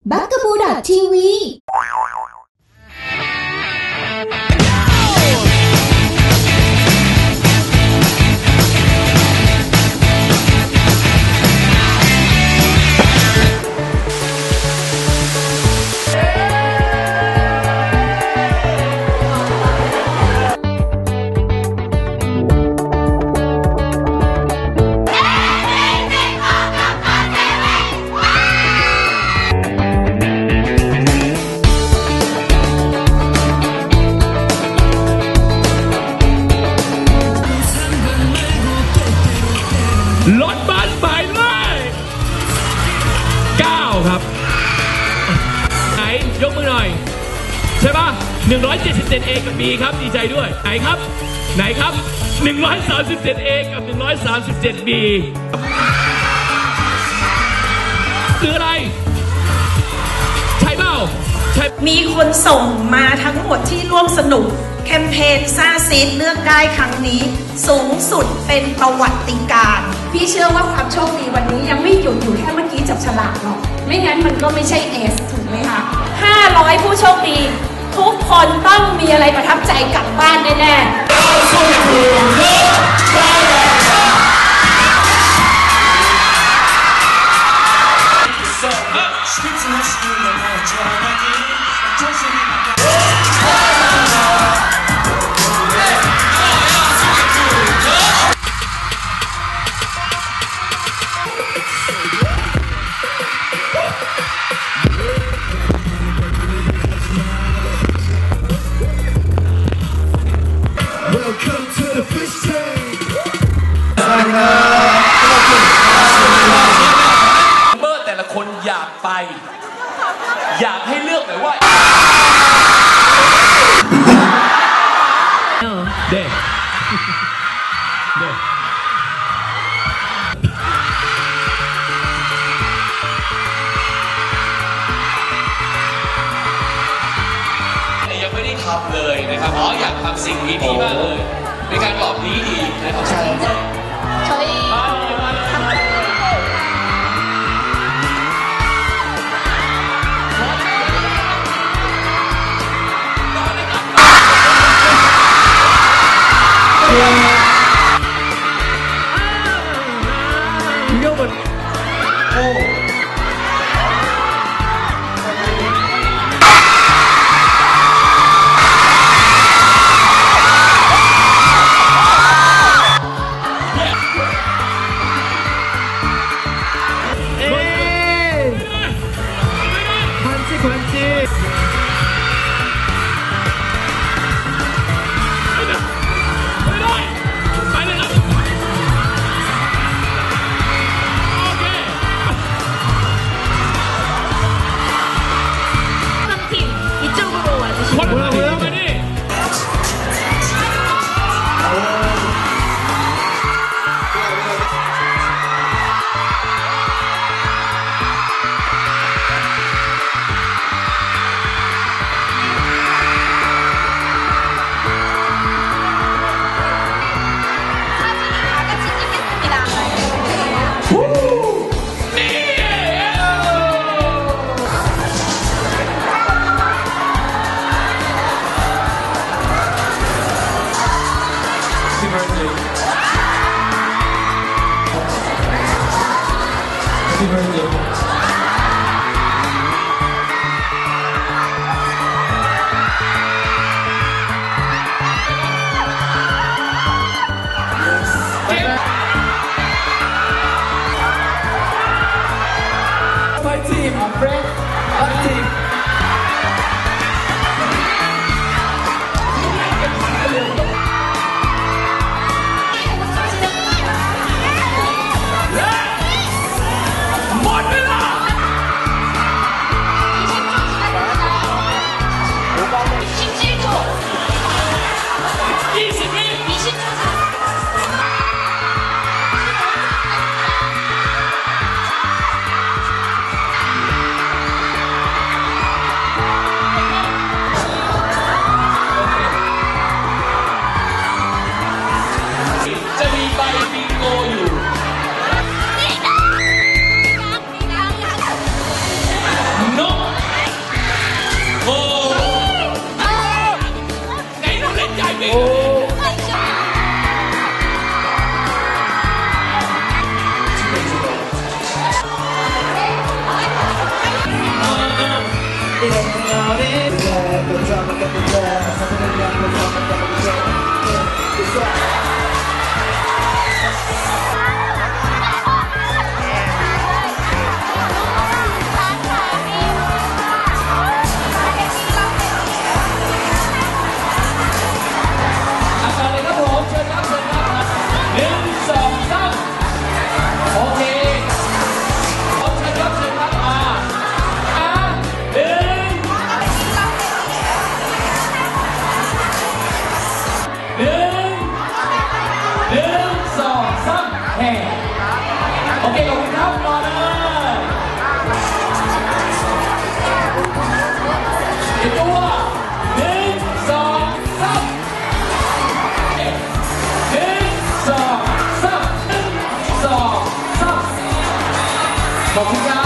bagabu.tv รถบัสหมายเลข9ครับไหนยกมือหน่อยใช่ป่ะ 177A กับ B ครับดีใจด้วยไหนครับ 137A กับ 137B คืออะไรใช่เปล่าใช่มีคนส่งมาทั้งหมดที่ร่วมสนุกแคมเปญซ่าซีดเลือกได้ครั้งนี้สูงสุดเป็นประวัติการณ์พี่เชื่อว่าความโชคดีวันนี้ยังไม่หยุดอยู่แค่เมื่อกี้จับฉลากหรอกไม่งั้นมันก็ไม่ใช่เอสถูกไหมคะ500ผู้โชคดีทุกคนต้องมีอะไรประทับใจกลับบ้านแน่ๆเมื่อแต่ละคนอยากไปอยากให้เลือกหน่อยว่าเด็กยังไม่ได้ทำเลยนะครับอยากทำสิ่งนี้ดีมากเลยในการตอบนี้ดีนะครับใช่โอเคขอบคุณครับต่อเลยอีกตัว1 2 3 1 2 3 1 2 3ขอบคุณครับ